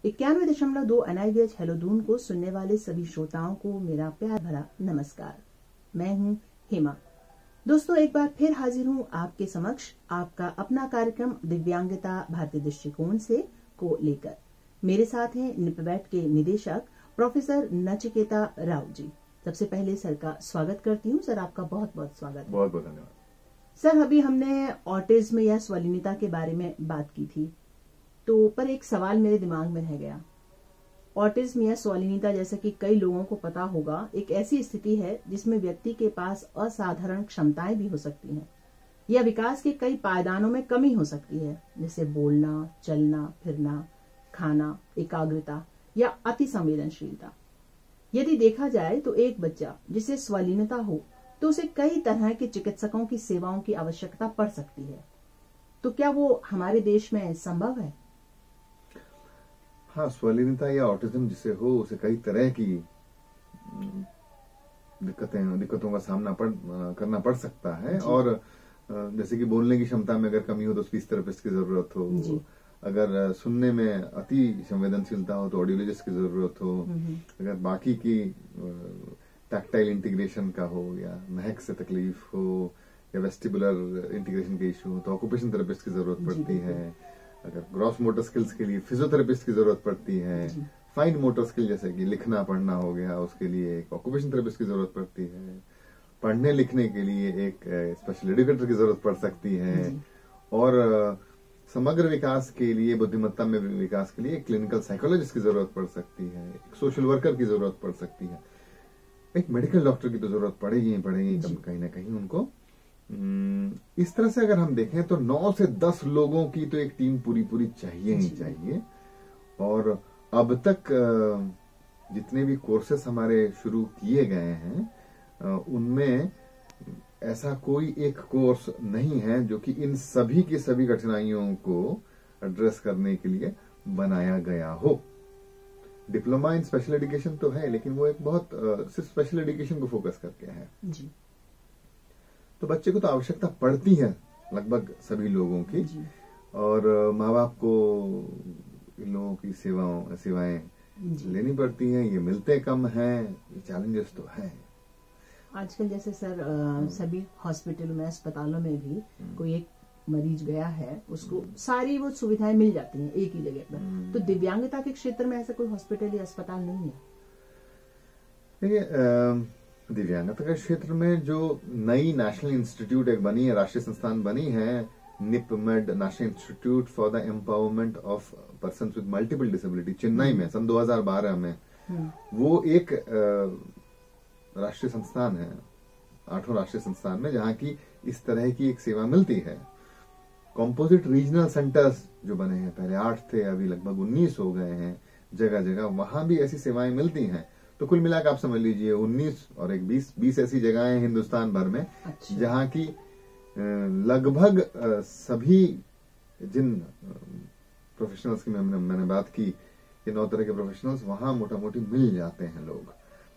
91.2 NIVH hello Doon को सुनने वाले सभी श्रोताओं को मेरा प्यार भरा नमस्कार। मैं हूं हेमा। दोस्तों, एक बार फिर हाजिर हूं आपके समक्ष आपका अपना कार्यक्रम दिव्यांगता भारतीय दृष्टिकोण से को लेकर। मेरे साथ हैं निपबैट के निदेशक प्रोफेसर नचिकेता राव जी। सबसे पहले सर का स्वागत करती हूं। सर, आपका बहुत बहुत स्वागत। बहुत बहुत धन्यवाद। सर, अभी हमने ऑटिज्म या स्वलीनता के बारे में बात की थी, तो पर एक सवाल मेरे दिमाग में रह गया। ऑटिज्म या स्वलीनता, जैसा कि कई लोगों को पता होगा, एक ऐसी स्थिति है जिसमें व्यक्ति के पास असाधारण क्षमताएं भी हो सकती हैं या विकास के कई पायदानों में कमी हो सकती है, जैसे बोलना, चलना फिरना, खाना, एकाग्रता या अति संवेदनशीलता। यदि देखा जाए तो एक बच्चा जिसे स्वलीनता हो तो उसे कई तरह के चिकित्सकों की सेवाओं की आवश्यकता पड़ सकती है। तो क्या वो हमारे देश में संभव है? हाँ, स्वलीनता या ऑटिज्म जिसे हो उसे कई तरह की दिक्कतों का सामना करना पड़ सकता है। और जैसे कि बोलने की क्षमता में अगर कमी हो तो स्पीच थेरेपिस्ट की जरूरत हो, अगर सुनने में अति संवेदनशीलता हो तो ऑडियोलॉजिस्ट की जरूरत हो, अगर बाकी की टैक्टाइल इंटीग्रेशन का हो या महक से तकलीफ हो या वेस्टिबुलर इंटीग्रेशन के इशू हो तो ऑक्यूपेशन थेरेपिस्ट की जरूरत पड़ती है। अगर ग्रॉस मोटर स्किल्स के लिए फिजियोथेरेपिस्ट की जरूरत पड़ती है। फाइन मोटर स्किल जैसे कि लिखना पढ़ना हो गया, उसके लिए एक ऑक्यूपेशन थेरेपिस्ट की जरूरत पड़ती है। पढ़ने लिखने के लिए एक स्पेशल एजुकेटर की जरूरत पड़ सकती है। और समग्र विकास के लिए, बुद्धिमत्ता में विकास के लिए एक क्लिनिकल साइकोलॉजिस्ट की जरूरत पड़ सकती है, एक सोशल वर्कर की जरूरत पड़ सकती है, एक मेडिकल डॉक्टर की तो जरूरत पड़ेगी कहीं ना कहीं उनको। इस तरह से अगर हम देखें तो 9 से 10 लोगों की तो एक टीम पूरी चाहिए ही चाहिए। और अब तक जितने भी कोर्सेस हमारे शुरू किए गए हैं उनमें ऐसा कोई एक कोर्स नहीं है जो कि इन सभी की सभी कठिनाइयों को एड्रेस करने के लिए बनाया गया हो। डिप्लोमा इन स्पेशल एजुकेशन तो है, लेकिन वो एक बहुत सिर्फ स्पेशल एजुकेशन को फोकस करके है जी। तो बच्चे को तो आवश्यकता पड़ती है लगभग सभी लोगों की, और माँ बाप को इन लोगों की सेवाएं लेनी पड़ती हैं। ये मिलते कम हैं, ये चैलेंजेस तो है। आजकल जैसे सर सभी हॉस्पिटलों में, अस्पतालों में भी कोई एक मरीज गया है, उसको सारी वो सुविधाएं मिल जाती हैं एक ही जगह पर। तो दिव्यांगता के क्षेत्र में ऐसा कोई हॉस्पिटल या अस्पताल नहीं है? देखिए, दिव्यांगता के क्षेत्र में जो नई नेशनल इंस्टीट्यूट एक बनी है, राष्ट्रीय संस्थान बनी है, निपमेड, national institute for the empowerment of persons with multiple disability, Chennai में सन 2012 में, वो एक राष्ट्रीय संस्थान है, 8वां राष्ट्रीय संस्थान में, जहां की इस तरह की एक सेवा मिलती है। कॉम्पोजिट रीजनल सेंटर्स जो बने हैं, पहले 8 थे, अभी लगभग 19 हो गए हैं जगह जगह, वहां भी ऐसी सेवाएं मिलती हैं। तो कुल मिलाकर आप समझ लीजिए 19 और एक 20 ऐसी जगहें हिंदुस्तान भर में, जहां की लगभग सभी जिन प्रोफेशनल्स की मैंने बात की, ये 9 तरह के प्रोफेशनल्स वहां मोटा मोटी मिल जाते हैं लोग।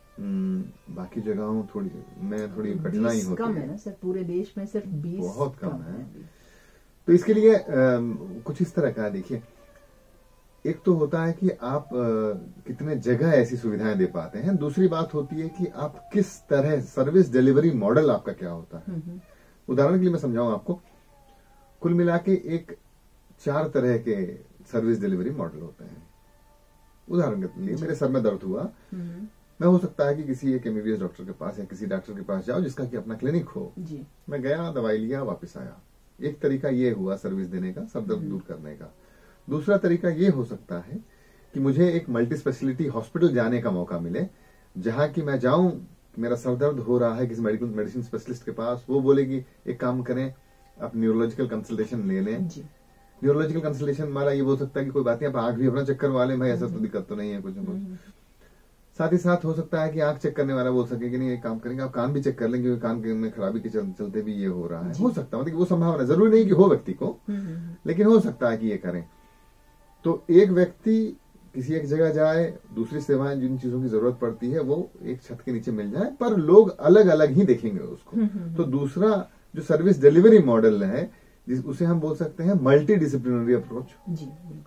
बाकी जगहों थोड़ी कठिनाई होती है ना सर, पूरे देश में सिर्फ 20 बहुत कम है। तो इसके लिए कुछ इस तरह का देखिए, एक तो होता है कि आप कितने जगह ऐसी सुविधाएं दे पाते हैं, दूसरी बात होती है कि आप किस तरह सर्विस डिलीवरी मॉडल आपका क्या होता है। उदाहरण के लिए मैं समझाऊं आपको, कुल मिला के एक 4 तरह के सर्विस डिलीवरी मॉडल होते हैं। उदाहरण के लिए, मेरे सर में दर्द हुआ, मैं हो सकता है कि किसी एक MBBS डॉक्टर के पास या किसी डॉक्टर के पास जाओ जिसका कि अपना क्लिनिक हो। मैं गया, दवाई लिया, वापस आया। एक तरीका ये हुआ सर्विस देने का, सर दर्द दूर करने का। दूसरा तरीका ये हो सकता है कि मुझे एक मल्टी स्पेशलिटी हॉस्पिटल जाने का मौका मिले, जहां कि मैं जाऊं, मेरा सर दर्द हो रहा है किसी मेडिसिन स्पेशलिस्ट के पास, वो बोलेगी एक काम करें, आप न्यूरोलॉजिकल कंसल्टेशन ले लें। न्यूरोलॉजिकल कंसल्टेशन हमारा ये बोल सकता है कि कोई बात नहीं, आप आंख भी अपना चेक करवा लें, भाई ऐसा तो दिक्कत तो नहीं है कुछ ना कुछ। साथ ही साथ हो सकता है कि आंख चेक करने वाला बोल सके कि नहीं, एक काम करेंगे, आप कान भी चेक कर लेंगे, कान में खराबी के चलते भी ये हो रहा है। हो सकता है, मतलब वो संभावना, जरूरी नहीं कि हो व्यक्ति को, लेकिन हो सकता है कि ये करें। तो एक व्यक्ति किसी एक जगह जाए, दूसरी सेवाएं जिन चीजों की जरूरत पड़ती है वो एक छत के नीचे मिल जाए, पर लोग अलग अलग ही देखेंगे उसको। तो दूसरा जो सर्विस डिलीवरी मॉडल है, उसे हम बोल सकते हैं मल्टी डिसिप्लिनरी अप्रोच। जी बिल्कुल।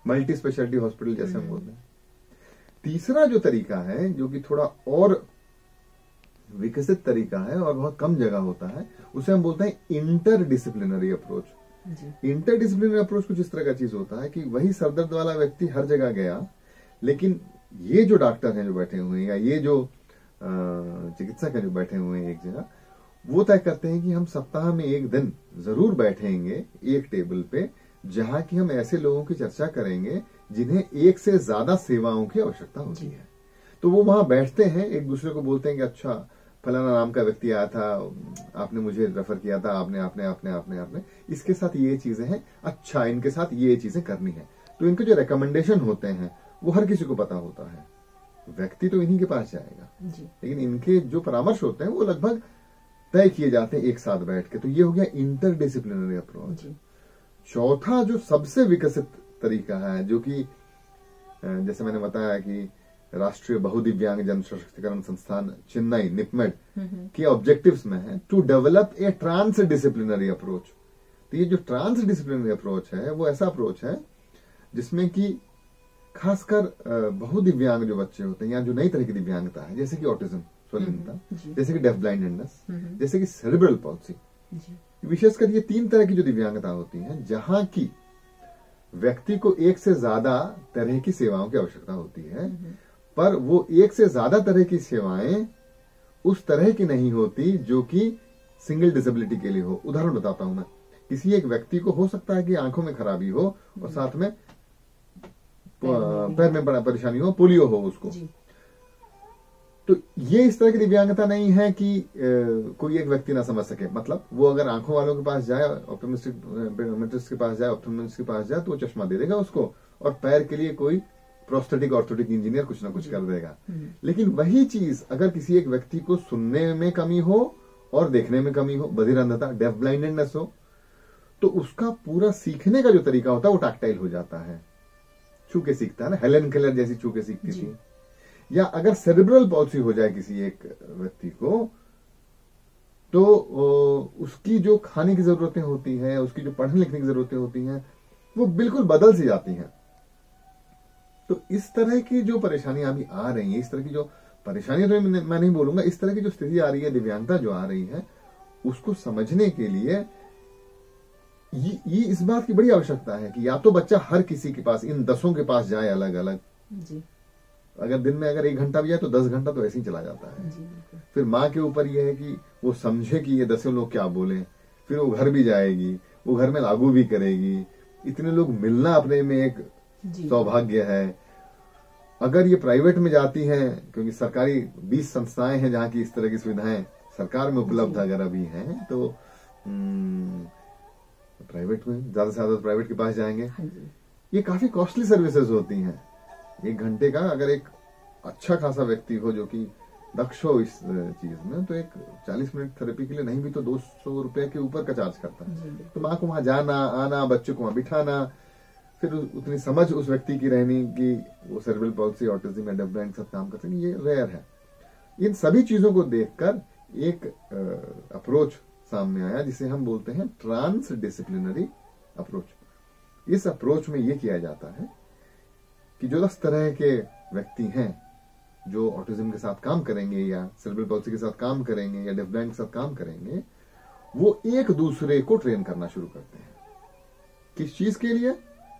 मल्टी स्पेशलिटी हॉस्पिटल जैसे हम बोलते हैं। तीसरा जो तरीका है, जो कि थोड़ा और विकसित तरीका है और बहुत कम जगह होता है, उसे हम बोलते हैं इंटरडिसिप्लिनरी अप्रोच। इंटरडिसिप्लिनरी अप्रोच कुछ इस तरह का चीज होता है कि वही सरदर्द वाला व्यक्ति हर जगह गया, लेकिन ये जो डॉक्टर हैं जो बैठे हुए हैं, या ये जो चिकित्सक हैं जो बैठे हुए हैं एक जगह, वो तय करते हैं कि हम सप्ताह में एक दिन जरूर बैठेंगे एक टेबल पे, जहां की हम ऐसे लोगों की चर्चा करेंगे जिन्हें एक से ज्यादा सेवाओं की आवश्यकता होती है। तो वो वहां बैठते हैं, एक दूसरे को बोलते हैं कि अच्छा फलाना नाम का व्यक्ति आया था, आपने मुझे रेफर किया था, आपने आपने आपने आपने आपने इसके साथ ये चीजें हैं, अच्छा इनके साथ ये चीजें करनी है। तो इनके जो रिकमेंडेशन होते हैं वो हर किसी को पता होता है, व्यक्ति तो इन्हीं के पास जाएगा, लेकिन इनके जो परामर्श होते हैं वो लगभग तय किए जाते हैं एक साथ बैठ के। तो ये हो गया इंटरडिसिप्लिनरी अप्रोच। चौथा जो सबसे विकसित तरीका है, जो कि जैसे मैंने बताया कि राष्ट्रीय बहुदिव्यांग जन सशक्तिकरण संस्थान चेन्नई निपमेड के ऑब्जेक्टिव्स में है, to develop a trans disciplinary approach. तो ये जो ट्रांस डिसिप्लिनरी अप्रोच है वो ऐसा अप्रोच है जिसमें कि खासकर बहुदिव्यांग जो बच्चे होते हैं या जो नई तरह की दिव्यांगता है, जैसे कि ऑटिज्म, स्वलिनता, जैसे कि डेफ ब्लाइंडनेस, जैसे कि सेरेब्रल पॉल्सी, विशेषकर ये 3 तरह की जो दिव्यांगता होती है, जहां की व्यक्ति को एक से ज्यादा तरह की सेवाओं की आवश्यकता होती है, पर वो एक से ज्यादा तरह की सेवाएं उस तरह की नहीं होती जो कि सिंगल डिसेबिलिटी के लिए हो। उदाहरण बताता हूं मैं, किसी एक व्यक्ति को हो सकता है कि आंखों में खराबी हो और साथ में पैर में बड़ा परेशानी हो, पोलियो हो उसको, तो ये इस तरह की दिव्यांगता नहीं है कि कोई एक व्यक्ति ना समझ सके। मतलब वो अगर आंखों वालों के पास जाए, ऑप्टोमेट्रिस्ट के पास जाए, ऑप्टोमेट्रिस्ट के पास जाए, तो वो चश्मा दे देगा उसको, और पैर के लिए कोई प्रोस्थेटिक ऑर्थोटिक इंजीनियर कुछ ना कुछ कर देगा। लेकिन वही चीज अगर किसी एक व्यक्ति को सुनने में कमी हो और देखने में कमी हो, बधिर अंधता, डेफ ब्लाइंडनेस हो, तो उसका पूरा सीखने का जो तरीका होता है वो टैक्टाइल हो जाता है, छू के सीखता है ना, हेलेन केलर जैसी छू के सीखती थी। या अगर सेरेब्रल पॉल्सी हो जाए किसी एक व्यक्ति को, तो उसकी जो खाने की जरूरतें होती हैं, उसकी जो पढ़ने लिखने की जरूरतें होती हैं, वो बिल्कुल बदल सी जाती हैं। तो इस तरह की जो परेशानियां अभी आ रही हैं, इस तरह की जो परेशानियां तो मैं नहीं बोलूंगा, इस तरह की जो स्थिति आ रही है, दिव्यांगता जो आ रही है, उसको समझने के लिए ये इस बात की बड़ी आवश्यकता है कि या तो बच्चा हर किसी के पास, इन 10 के पास जाए अलग अलग। अगर दिन में अगर 1 घंटा भी जाए तो 10 घंटा तो ऐसे ही चला जाता है। फिर माँ के ऊपर यह है कि वो समझे कि ये 10 लोग क्या बोले, फिर वो घर भी जाएगी, वो घर में लागू भी करेगी। इतने लोग मिलना अपने में एक सौभाग्य है। अगर ये प्राइवेट में जाती हैं, क्योंकि सरकारी 20 संस्थाएं हैं जहां की इस तरह की सुविधाएं सरकार में उपलब्ध अगर अभी हैं, तो प्राइवेट में ज्यादा से ज्यादा प्राइवेट के पास जाएंगे। ये काफी कॉस्टली सर्विसेज होती हैं। 1 घंटे का अगर एक अच्छा खासा व्यक्ति हो जो कि दक्ष हो इस चीज में, तो एक 40 मिनट थेरेपी के लिए नहीं भी तो 200 रुपए के ऊपर का चार्ज करता है। तो माँ को वहां जाना आना, बच्चों को वहां बिठाना, फिर उतनी समझ उस व्यक्ति की रहनी कि वो सेरेब्रल पॉल्सी, ऑटिज्म या डेफ ब्लाइंड के साथ काम करते हैं, ये रेयर है। इन सभी चीजों को देखकर एक अप्रोच सामने आया जिसे हम बोलते हैं ट्रांस डिसिप्लिनरी अप्रोच। इस अप्रोच में ये किया जाता है कि जो 10 तरह के व्यक्ति हैं जो ऑटिज्म के साथ काम करेंगे या सेरेब्रल पॉल्सी के साथ काम करेंगे या डेफ ब्लाइंड के साथ काम करेंगे, वो एक दूसरे को ट्रेन करना शुरू करते हैं। किस चीज के लिए?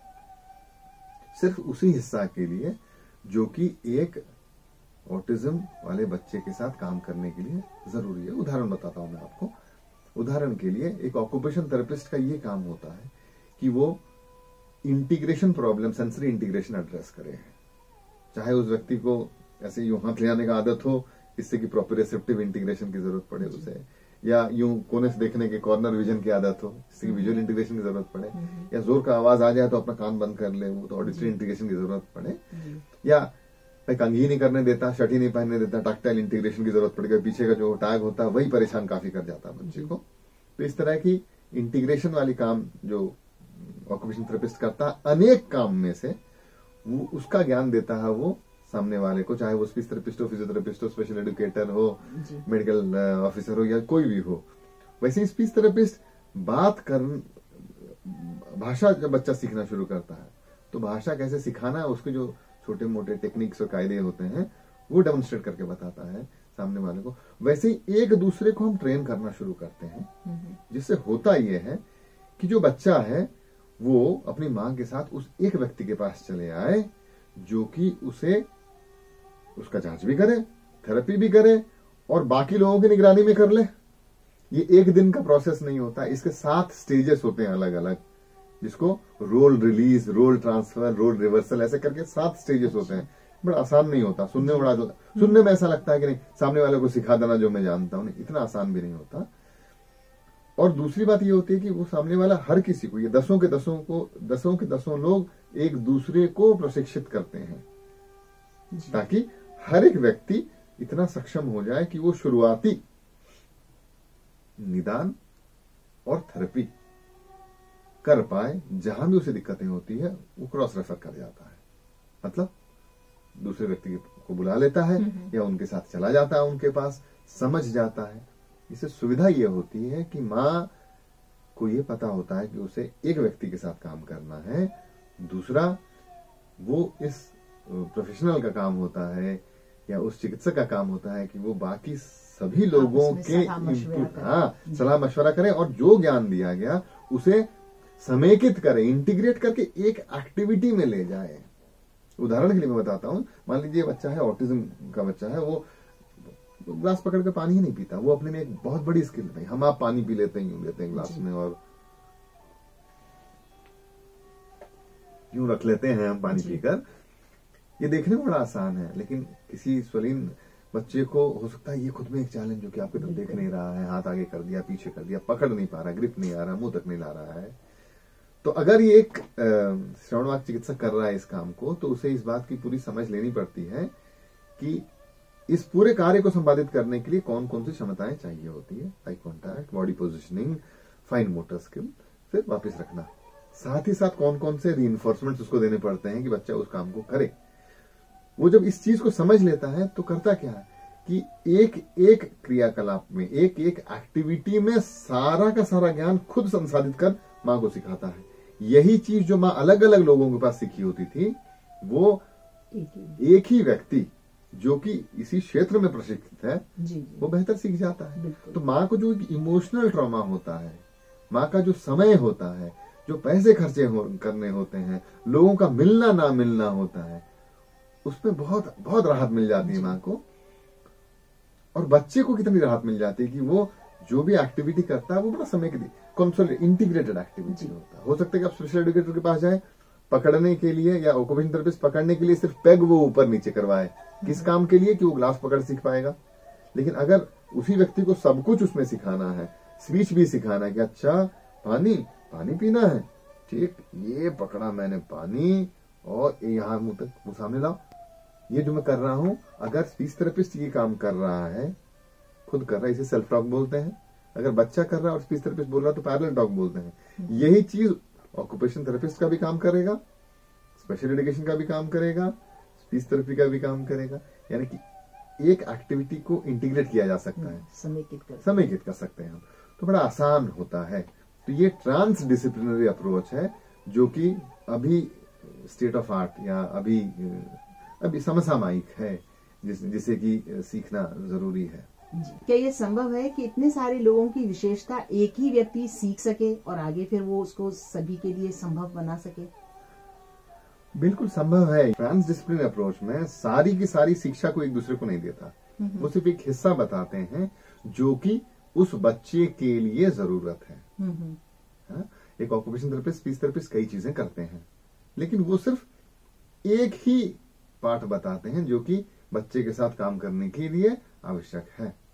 सिर्फ उसी हिस्सा के लिए जो कि एक ऑटिज्म वाले बच्चे के साथ काम करने के लिए जरूरी है। उदाहरण बताता हूं मैं आपको। उदाहरण के लिए एक ऑक्यूपेशन थेरेपिस्ट का ये काम होता है कि वो integration problem, sensory integration address करे। चाहे उस व्यक्ति को ऐसे यूं हाथ ले आने का आदत हो, इससे कि प्रोप्रियोसेप्टिव इंटीग्रेशन की जरूरत पड़े उसे, या यूं कोने से देखने के कॉर्नर विजन की आदत हो, इससे कि विजुअल इंटीग्रेशन की जरूरत पड़े, या जोर का आवाज आ जाए तो अपना कान बंद कर ले, वो तो ऑडिटरी इंटीग्रेशन की जरूरत पड़े, या कंघी नहीं करने देता, शर्ट ही नहीं पहनने देता, टैक्टाइल इंटीग्रेशन की जरूरत पड़ेगा, पीछे का जो टैग होता है वही परेशान काफी कर जाता है बच्चे को। तो इस तरह की इंटीग्रेशन वाली काम जो ऑक्यूपेशन थेरेपिस्ट करता है, अनेक काम में से वो उसका ज्ञान देता है वो सामने वाले को, चाहे वो स्पीच थेरेपिस्ट हो, फिजियोथेरेपिस्ट हो, स्पेशल एजुकेटर हो, मेडिकल ऑफिसर हो, या कोई भी हो। वैसे ही स्पीच थेरेपिस्ट भाषा जब बच्चा सीखना शुरू करता है, तो भाषा कैसे सिखाना, उसके जो छोटे मोटे टेक्निक्स और कायदे होते हैं वो डेमोन्स्ट्रेट करके बताता है सामने वाले को। वैसे ही एक दूसरे को हम ट्रेन करना शुरू करते हैं, जिससे होता यह है कि जो बच्चा है वो अपनी मां के साथ उस एक व्यक्ति के पास चले आए जो कि उसे उसका जांच भी करे, थेरेपी भी करे और बाकी लोगों की निगरानी में कर ले। ये एक दिन का प्रोसेस नहीं होता, इसके 7 स्टेजेस होते हैं अलग अलग, जिसको role release, role transfer, role reversal, ऐसे करके 7 स्टेजेस होते हैं। बड़ा आसान नहीं होता, सुनने में बड़ा सुनने में ऐसा लगता है कि नहीं सामने वाले को सिखा देना जो मैं जानता हूं, इतना आसान भी नहीं होता। और दूसरी बात ये होती है कि वो सामने वाला हर किसी को, ये दसों के दसों लोग एक दूसरे को प्रशिक्षित करते हैं ताकि हर एक व्यक्ति इतना सक्षम हो जाए कि वो शुरुआती निदान और थेरेपी कर पाए। जहां भी उसे दिक्कतें होती है वो क्रॉस रेफर कर जाता है, मतलब दूसरे व्यक्ति को बुला लेता है या उनके साथ चला जाता है, उनके पास समझ जाता है। इससे सुविधा ये होती है कि मां को ये पता होता है कि उसे एक व्यक्ति के साथ काम करना है, दूसरा वो इस प्रोफेशनल का काम होता है या उस चिकित्सक का काम होता है कि वो बाकी सभी लोगों के सलाह मशवरा करें और जो ज्ञान दिया गया उसे समेकित करे, इंटीग्रेट करके एक एक्टिविटी में ले जाए। उदाहरण के लिए मैं बताता हूं, मान लीजिए बच्चा है, ऑटिज्म का बच्चा है, वो ग्लास पकड़ के पानी ही नहीं पीता, वो अपने में एक बहुत बड़ी स्किल है। हम आप पानी पी लेते हैं, यूं लेते हैं ग्लास में और यूं रख लेते हैं हम पानी पीकर। ये देखने में बड़ा आसान है, लेकिन किसी स्वलीन बच्चे को हो सकता है ये खुद में एक चैलेंज हो कि आपकी तरफ देख नहीं रहा है, हाथ आगे कर दिया, पीछे कर दिया, पकड़ नहीं पा रहा, ग्रिप नहीं आ रहा, मुंह तक नहीं ला रहा है। तो अगर ये एक श्रवणवाद चिकित्सक कर रहा है इस काम को, तो उसे इस बात की पूरी समझ लेनी पड़ती है कि इस पूरे कार्य को संपादित करने के लिए कौन कौन सी क्षमताएं चाहिए होती है। Eye contact, body positioning, fine motor skill, फिर वापस रखना। साथ ही साथ कौन कौन से रीइंफोर्समेंट्स उसको देने पड़ते हैं कि बच्चा उस काम को करे। वो जब इस चीज को समझ लेता है तो करता क्या है कि एक एक क्रियाकलाप में, एक एक एक्टिविटी में सारा का सारा ज्ञान खुद संसाधित कर मां को सिखाता है। यही चीज जो मां अलग अलग लोगों के पास सीखी होती थी, वो एक ही व्यक्ति जो कि इसी क्षेत्र में प्रशिक्षित है वो बेहतर सीख जाता है। तो मां को जो इमोशनल ट्रॉमा होता है, मां का जो समय होता है, जो पैसे खर्चे करने होते हैं, लोगों का मिलना ना मिलना होता है, उसमें बहुत बहुत राहत मिल जाती है मां को। और बच्चे को कितनी राहत मिल जाती है कि वो जो भी एक्टिविटी करता है वो बड़ा समय के इंटीग्रेटेड एक्टिविटी होता है। हो सकता है कि आप स्पेशल एजुकेटर के पास जाए पकड़ने के लिए, या ऑक्यूपेशन थेरेपिस्ट पकड़ने के लिए सिर्फ पेग वो ऊपर नीचे करवाए, किस काम के लिए कि वो ग्लास पकड़ सीख पाएगा। लेकिन अगर उसी व्यक्ति को सब कुछ उसमें सिखाना है, स्पीच भी सिखाना है कि अच्छा पानी पानी पीना है, ठीक, ये पकड़ा मैंने पानी और यहाँ मुंह तक, मुंह सामने लाओ, ये जो मैं कर रहा हूं, अगर स्पीच थेरेपिस्ट ये काम कर रहा है, खुद कर रहा है, इसे सेल्फ टॉक बोलते हैं। अगर बच्चा कर रहा है और स्पीच थेरेपिस्ट बोल रहा है तो पैरेलल टॉक बोलते हैं। यही चीज ऑक्यूपेशन थेरेपिस्ट का भी काम करेगा, स्पेशल एजुकेशन का भी काम करेगा, स्पीच थेरेपी का भी काम करेगा। यानी कि एक एक्टिविटी को इंटीग्रेट किया जा सकता है, समेकित कर सकते हैं हम, तो बड़ा आसान होता है। तो ये ट्रांस डिसिप्लिनरी अप्रोच है जो कि अभी स्टेट ऑफ आर्ट या अभी समसामयिक है, जिसे कि सीखना जरूरी है। क्या ये संभव है कि इतने सारे लोगों की विशेषता एक ही व्यक्ति सीख सके और आगे फिर वो उसको सभी के लिए संभव बना सके? बिल्कुल संभव है। ट्रांस डिसिप्लिनरी अप्रोच में सारी की सारी शिक्षा को एक दूसरे को नहीं देता, वो सिर्फ एक हिस्सा बताते हैं जो कि उस बच्चे के लिए जरूरत है। एक ऑक्यूपेशन थेरेपिस्ट, स्पीच थेरेपिस्ट कई चीजें करते हैं, लेकिन वो सिर्फ एक ही पाठ बताते हैं जो कि बच्चे के साथ काम करने के लिए आवश्यक है।